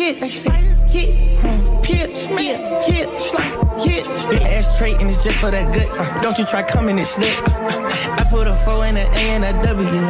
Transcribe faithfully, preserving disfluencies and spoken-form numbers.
yeah, they say, yeah, pitch, yeah, yeah, slide, yeah. Spit ashtray and it's just for that guts. Don't you try coming and slip. I put a four in a A and a W.